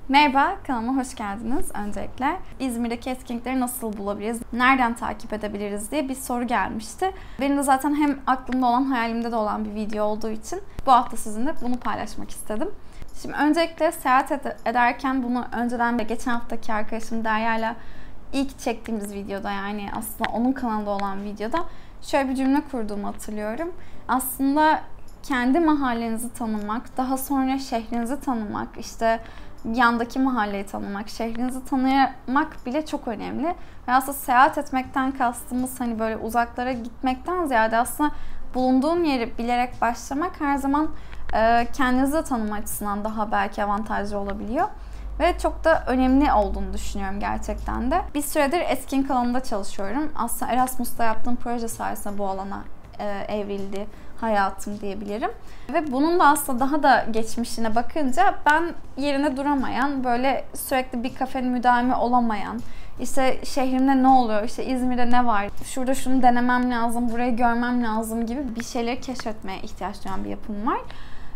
Merhaba, kanalıma hoş geldiniz öncelikle. İzmir'deki etkinlikleri nasıl bulabiliriz, nereden takip edebiliriz diye bir soru gelmişti. Benim de zaten hem aklımda olan, hayalimde de olan bir video olduğu için bu hafta sizinle bunu paylaşmak istedim. Şimdi öncelikle seyahat ederken bunu önceden de geçen haftaki arkadaşım Derya'yla ilk çektiğimiz videoda, yani aslında onun kanalında olan videoda şöyle bir cümle kurduğumu hatırlıyorum. Aslında kendi mahallenizi tanımak, daha sonra şehrinizi tanımak, işte yandaki mahalleyi tanımak, şehrinizi tanımak bile çok önemli. Ve aslında seyahat etmekten kastımız hani böyle uzaklara gitmekten ziyade aslında bulunduğun yeri bilerek başlamak her zaman kendinizi de tanıma açısından daha belki avantajlı olabiliyor. Ve çok da önemli olduğunu düşünüyorum gerçekten de. Bir süredir etkinlik alanında çalışıyorum. Aslında Erasmus'ta yaptığım proje sayesinde bu alana evrildi hayatım diyebilirim. Ve bunun da aslında daha da geçmişine bakınca ben yerine duramayan, böyle sürekli bir kafenin müdavimi olamayan, işte şehrimde ne oluyor, işte İzmir'de ne var, şurada şunu denemem lazım, burayı görmem lazım gibi bir şeyleri keşfetmeye ihtiyaç duyan bir yapım var.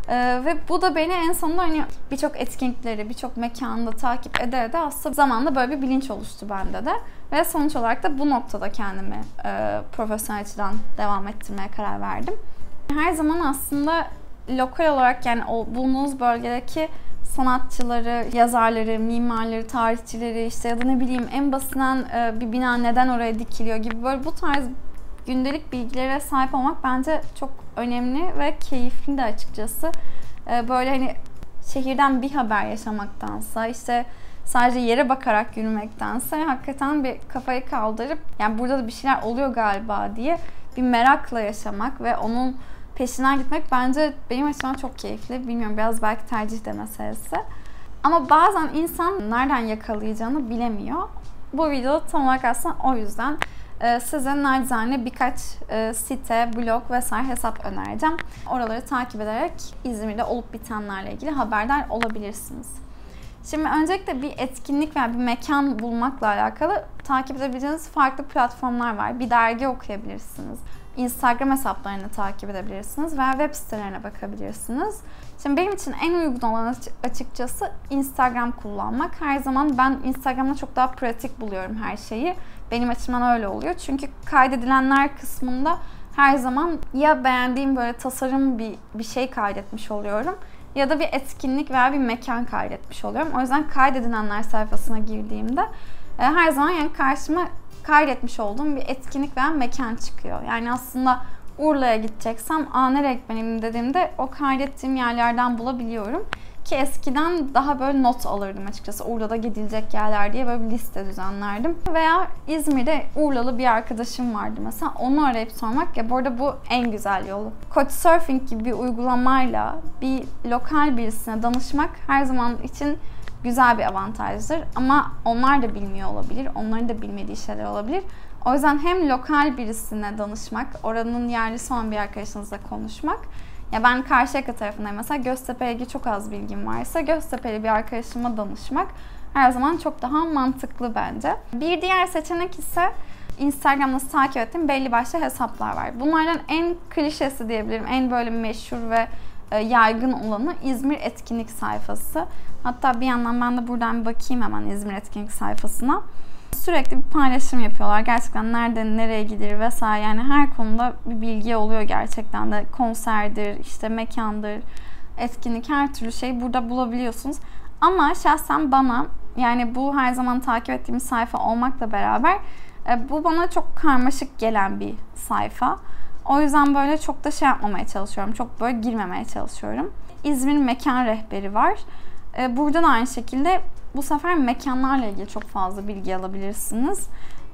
Ve bu da beni en sonunda hani birçok etkinlikleri, birçok mekanda takip ede aslında zamanla böyle bir bilinç oluştu bende de. Ve sonuç olarak da bu noktada kendimi profesyonel açıdan devam ettirmeye karar verdim. Her zaman aslında lokal olarak, yani o bulunduğunuz bölgedeki sanatçıları, yazarları, mimarları, tarihçileri, işte ya da ne bileyim en basitinden bir bina neden oraya dikiliyor gibi böyle bu tarz gündelik bilgilere sahip olmak bence çok önemli ve keyifli de açıkçası. Böyle hani şehirden bir haber yaşamaktansa, işte sadece yere bakarak yürümektense hakikaten bir kafayı kaldırıp yani burada da bir şeyler oluyor galiba diye bir merakla yaşamak ve onun peşinden gitmek bence benim açımdan çok keyifli. Bilmiyorum, biraz belki tercih de meselesi. Ama bazen insan nereden yakalayacağını bilemiyor. Bu videoda tam olarak aslında o yüzden size nacizane birkaç site, blog vesaire hesap önereceğim. Oraları takip ederek İzmir'de olup bitenlerle ilgili haberdar olabilirsiniz. Şimdi öncelikle bir etkinlik veya bir mekan bulmakla alakalı takip edebileceğiniz farklı platformlar var. Bir dergi okuyabilirsiniz. Instagram hesaplarını takip edebilirsiniz veya web sitelerine bakabilirsiniz. Şimdi benim için en uygun olan açıkçası Instagram kullanmak. Her zaman ben Instagram'da çok daha pratik buluyorum her şeyi. Benim açımdan öyle oluyor. Çünkü kaydedilenler kısmında her zaman ya beğendiğim böyle tasarım bir şey kaydetmiş oluyorum ya da bir etkinlik veya bir mekan kaydetmiş oluyorum. O yüzden kaydedilenler sayfasına girdiğimde her zaman yani karşıma kaydetmiş olduğum bir etkinlik veya mekan çıkıyor. Yani aslında Urla'ya gideceksem nereye gitmeliyim dediğimde o kaydettiğim yerlerden bulabiliyorum. Ki eskiden daha böyle not alırdım açıkçası. Urla'da gidilecek yerler diye böyle bir liste düzenlerdim. Veya İzmir'de Urlalı bir arkadaşım vardı mesela. Onu arayıp sormak, ya bu arada bu en güzel yolu. Couchsurfing gibi bir uygulamayla bir lokal birisine danışmak her zaman için güzel bir avantajdır. Ama onlar da bilmiyor olabilir. Onların da bilmediği şeyler olabilir. O yüzden hem lokal birisine danışmak, oranın yerlisi olan bir arkadaşınızla konuşmak. Ya ben Karşıyaka tarafındayım mesela, Göztepe'ye ilgili çok az bilgim varsa Göztepe'li bir arkadaşıma danışmak her zaman çok daha mantıklı bence. Bir diğer seçenek ise Instagram'da takip ettiğim belli başlı hesaplar var. Bunlardan en klişesi diyebilirim, en böyle meşhur ve yaygın olanı İzmir Etkinlik sayfası. Hatta bir yandan ben de buradan bir bakayım hemen İzmir Etkinlik sayfasına. Sürekli bir paylaşım yapıyorlar. Gerçekten nereden nereye gidilir vesaire, yani her konuda bir bilgi oluyor gerçekten de. Konserdir, işte mekandır, etkinlik, her türlü şeyi burada bulabiliyorsunuz. Ama şahsen bana, yani bu her zaman takip ettiğim sayfa olmakla beraber bu bana çok karmaşık gelen bir sayfa. O yüzden böyle çok da şey yapmamaya çalışıyorum. Çok böyle girmemeye çalışıyorum. İzmir Mekan Rehberi var. Burada da aynı şekilde bu sefer mekanlarla ilgili çok fazla bilgi alabilirsiniz.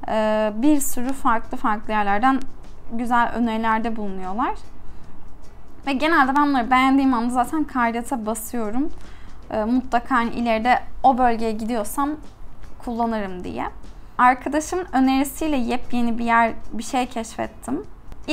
Bir sürü farklı yerlerden güzel önerilerde bulunuyorlar. Ve genelde ben bunları beğendiğim anda zaten kaydete basıyorum. Mutlaka ileride o bölgeye gidiyorsam kullanırım diye. Arkadaşımın önerisiyle yepyeni bir şey keşfettim.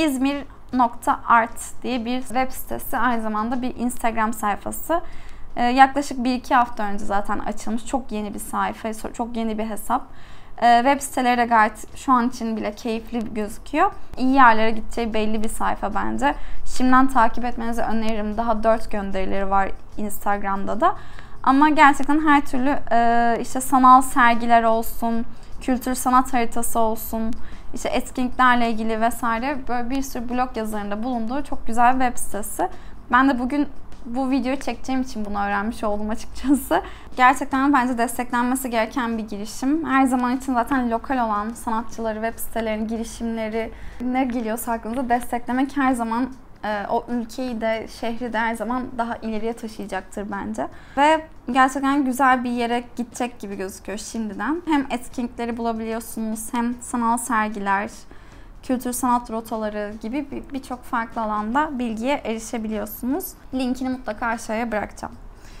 İzmir.art diye bir web sitesi, aynı zamanda bir Instagram sayfası. Yaklaşık 1-2 hafta önce zaten açılmış. Çok yeni bir sayfa, çok yeni bir hesap. Web siteleri de gayet şu an için bile keyifli gözüküyor. İyi yerlere gideceği belli bir sayfa bence. Şimdiden takip etmenizi öneririm. Daha 4 gönderileri var Instagram'da da. Ama gerçekten her türlü işte sanal sergiler olsun, kültür sanat haritası olsun, işte etkinliklerle ilgili vesaire böyle bir sürü blog yazılarında bulunduğu çok güzel bir web sitesi. Ben de bugün bu videoyu çekeceğim için bunu öğrenmiş oldum açıkçası. Gerçekten bence desteklenmesi gereken bir girişim. Her zaman için zaten lokal olan sanatçıları, web sitelerinin girişimleri, ne geliyorsa aklınıza desteklemek her zaman o ülkeyi de, şehri de her zaman daha ileriye taşıyacaktır bence. Ve gerçekten güzel bir yere gidecek gibi gözüküyor şimdiden. Hem etkinlikleri bulabiliyorsunuz, hem sanal sergiler, kültür sanat rotaları gibi birçok farklı alanda bilgiye erişebiliyorsunuz. Linkini mutlaka aşağıya bırakacağım.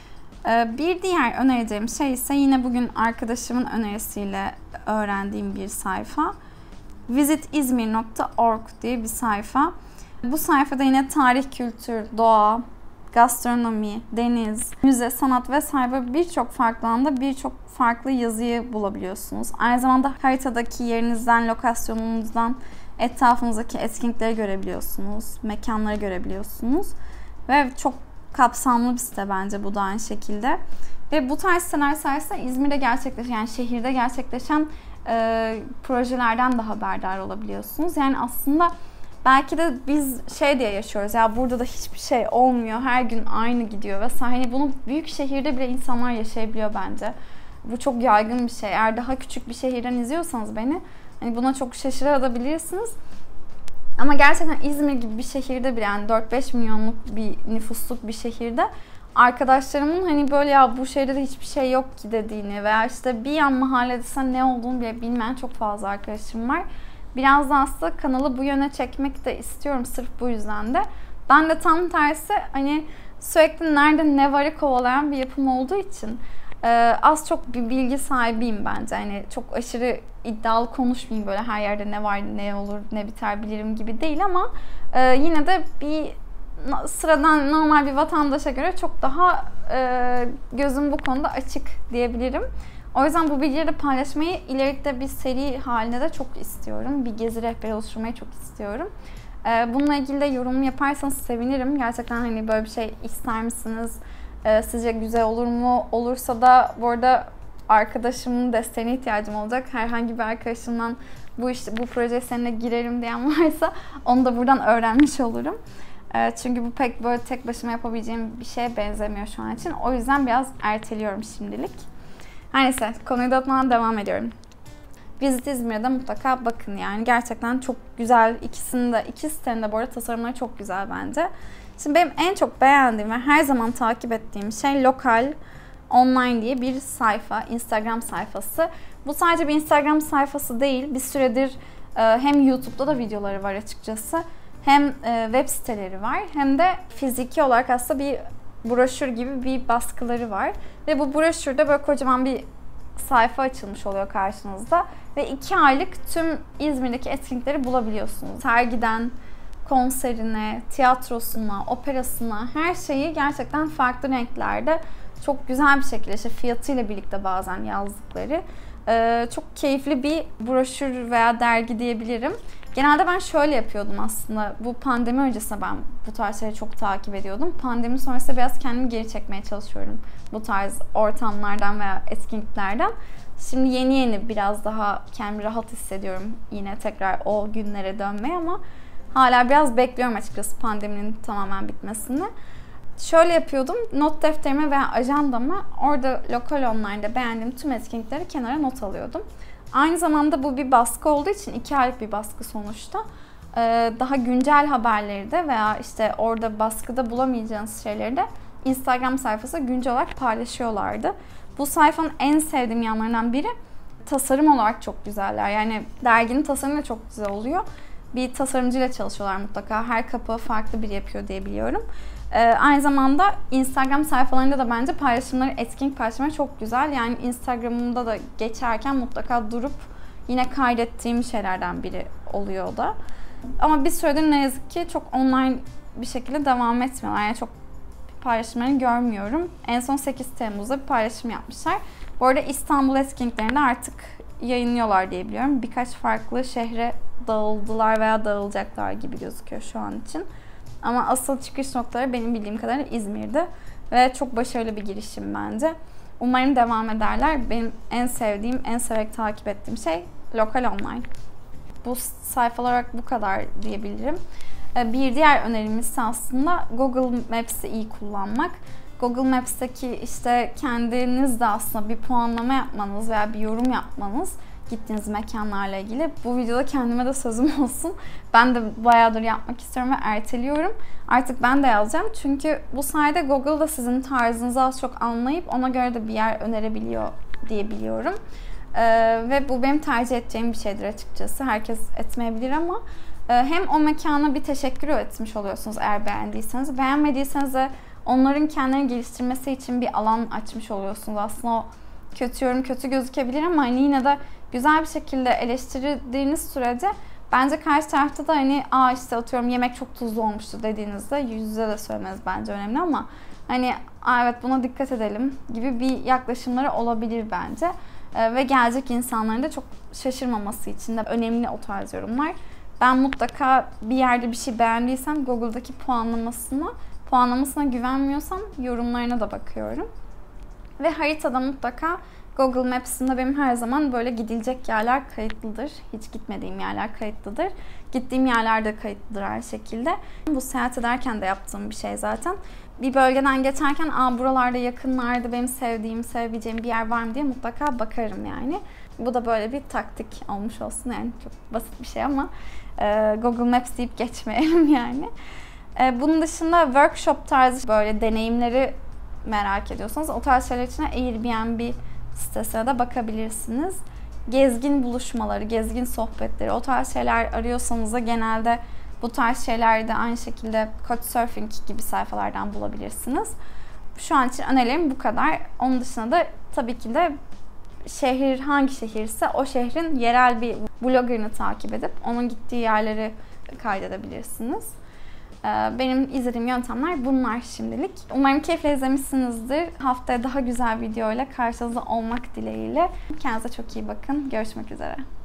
Bir diğer önereceğim şey ise yine bugün arkadaşımın önerisiyle öğrendiğim bir sayfa. visitizmir.org diye bir sayfa. Bu sayfada yine tarih, kültür, doğa, gastronomi, deniz, müze, sanat vesaire birçok farklı alanda birçok farklı yazıyı bulabiliyorsunuz. Aynı zamanda haritadaki yerinizden, lokasyonunuzdan etrafınızdaki etkinlikleri görebiliyorsunuz, mekanları görebiliyorsunuz. Ve çok kapsamlı bir site bence bu da aynı şekilde. Ve bu tarz siteler sayesinde İzmir'de gerçekleşen, yani şehirde gerçekleşen projelerden de haberdar olabiliyorsunuz. Yani aslında belki de biz şey diye yaşıyoruz, ya burada da hiçbir şey olmuyor, her gün aynı gidiyor vesaire. Hani bunu büyük şehirde bile insanlar yaşayabiliyor bence. Bu çok yaygın bir şey. Eğer daha küçük bir şehirden izliyorsanız beni, hani buna çok şaşırabilirsiniz. Ama gerçekten İzmir gibi bir şehirde bile, yani 4-5 milyonluk bir nüfusluk bir şehirde arkadaşlarımın hani böyle ya bu şehirde de hiçbir şey yok ki dediğini veya işte bir yan mahallede ne olduğunu bile bilmeyen çok fazla arkadaşım var. Biraz da aslında kanalı bu yöne çekmek de istiyorum sırf bu yüzden de. Ben de tam tersi hani sürekli nerede ne varı kovalayan bir yapım olduğu için az çok bir bilgi sahibiyim bence. Hani çok aşırı iddialı konuşmayayım, böyle her yerde ne var, ne olur, ne biter bilirim gibi değil ama yine de bir sıradan normal bir vatandaşa göre çok daha gözüm bu konuda açık diyebilirim. O yüzden bu bilgileri de paylaşmayı ileride bir seri halinde de çok istiyorum. Bir gezi rehberi oluşturmayı çok istiyorum. Bununla ilgili de yorum yaparsanız sevinirim. Gerçekten hani böyle bir şey ister misiniz? Sizce güzel olur mu? Olursa da bu arada arkadaşımın desteğine ihtiyacım olacak. Herhangi bir arkadaşımdan bu projeye seninle girerim diyen varsa onu da buradan öğrenmiş olurum. Çünkü bu pek böyle tek başıma yapabileceğim bir şeye benzemiyor şu an için. O yüzden biraz erteliyorum şimdilik. Her neyse, konuyu dağıtmadan devam ediyorum. Visit İzmir'de mutlaka bakın yani. Gerçekten çok güzel. İki sitenin de bu arada tasarımları çok güzel bence. Şimdi benim en çok beğendiğim ve her zaman takip ettiğim şey Lokal Online diye bir sayfa, Instagram sayfası. Bu sadece bir Instagram sayfası değil. Bir süredir hem YouTube'da da videoları var açıkçası. Hem web siteleri var hem de fiziki olarak aslında bir broşür gibi bir baskıları var. Ve bu broşürde böyle kocaman bir sayfa açılmış oluyor karşınızda. Ve 2 aylık tüm İzmir'deki etkinlikleri bulabiliyorsunuz. Sergiden konserine, tiyatrosuna, operasına her şeyi gerçekten farklı renklerde çok güzel bir şekilde işte fiyatıyla birlikte bazen yazdıkları çok keyifli bir broşür veya dergi diyebilirim. Genelde ben şöyle yapıyordum aslında. Bu pandemi öncesinde ben bu tarz şeyleri çok takip ediyordum. Pandemi sonrasında biraz kendimi geri çekmeye çalışıyorum bu tarz ortamlardan veya etkinliklerden. Şimdi yeni biraz daha kendimi rahat hissediyorum yine tekrar o günlere dönmeye ama hala biraz bekliyorum açıkçası pandeminin tamamen bitmesini. Şöyle yapıyordum, not defterime veya ajandama orada Lokal Online'da beğendiğim tüm etkinlikleri kenara not alıyordum. Aynı zamanda bu bir baskı olduğu için 2 aylık bir baskı sonuçta. Daha güncel haberleri de veya işte orada baskıda bulamayacağınız şeyleri de Instagram sayfası güncel olarak paylaşıyorlardı. Bu sayfanın en sevdiğim yanlarından biri tasarım olarak çok güzeller. Yani derginin tasarımı da çok güzel oluyor. Bir tasarımcıyla çalışıyorlar mutlaka. Her kapağı farklı biri yapıyor diye biliyorum. Aynı zamanda Instagram sayfalarında da bence paylaşımları, etkinlik paylaşımları çok güzel. Yani Instagram'ımda da geçerken mutlaka durup yine kaydettiğim şeylerden biri oluyor o da. Ama bir süredir ne yazık ki çok online bir şekilde devam etmiyorlar. Yani çok paylaşımlarını görmüyorum. En son 8 Temmuz'da bir paylaşım yapmışlar. Bu arada İstanbul etkinliklerini artık yayınlıyorlar diye biliyorum. Birkaç farklı şehre dağıldılar veya dağılacaklar gibi gözüküyor şu an için. Ama asıl çıkış noktaları benim bildiğim kadarıyla İzmir'de. ve çok başarılı bir girişim bence. Umarım devam ederler. Benim en sevdiğim, en severek takip ettiğim şey lokal online. Bu sayfa olarak bu kadar diyebilirim. Bir diğer önerimiz ise aslında Google Maps'i iyi kullanmak. Google Maps'teki işte kendiniz de aslında bir puanlama yapmanız veya bir yorum yapmanız gittiğiniz mekanlarla ilgili. Bu videoda kendime de sözüm olsun. Ben de bayağıdır yapmak istiyorum ve erteliyorum. Artık ben de yazacağım. Çünkü bu sayede Google da sizin tarzınızı az çok anlayıp ona göre de bir yer önerebiliyor diye biliyorum. Ve bu benim tercih edeceğim bir şeydir açıkçası. Herkes etmeyebilir ama hem o mekana bir teşekkür etmiş oluyorsunuz eğer beğendiyseniz. Beğenmediyseniz de onların kendilerini geliştirmesi için bir alan açmış oluyorsunuz. Aslında o kötü yorum kötü gözükebilir ama hani yine de güzel bir şekilde eleştirdiğiniz sürece bence karşı tarafta da hani işte atıyorum yemek çok tuzlu olmuştu dediğinizde yüz yüze de söylemeniz bence önemli ama hani evet buna dikkat edelim gibi bir yaklaşımları olabilir bence. Ve gelecek insanların da çok şaşırmaması için de önemli o tarz yorumlar. Ben mutlaka bir yerde bir şey beğendiysem Google'daki puanlamasına güvenmiyorsam yorumlarına da bakıyorum. Ve haritada mutlaka Google Maps'inde benim her zaman böyle gidilecek yerler kayıtlıdır. Hiç gitmediğim yerler kayıtlıdır. Gittiğim yerler de kayıtlıdır her şekilde. Bu seyahat ederken de yaptığım bir şey zaten. Bir bölgeden geçerken buralarda yakınlarda benim sevdiğim, sevebileceğim bir yer var mı diye mutlaka bakarım yani. Bu da böyle bir taktik olmuş olsun yani çok basit bir şey ama Google Maps deyip geçmeyelim yani. Bunun dışında workshop tarzı böyle deneyimleri merak ediyorsanız o tarz şeyler için Airbnb sitesine de bakabilirsiniz. Gezgin buluşmaları, gezgin sohbetleri, o tarz şeyler arıyorsanız da genelde bu tarz şeyleri de aynı şekilde Couchsurfing gibi sayfalardan bulabilirsiniz. Şu an için önerilerim bu kadar. Onun dışında da tabii ki de hangi şehirse o şehrin yerel bir bloggerını takip edip onun gittiği yerleri kaydedebilirsiniz. Benim izlediğim yöntemler bunlar şimdilik. Umarım keyifle izlemişsinizdir. Haftaya daha güzel videoyla karşınızda olmak dileğiyle. Kendinize çok iyi bakın. Görüşmek üzere.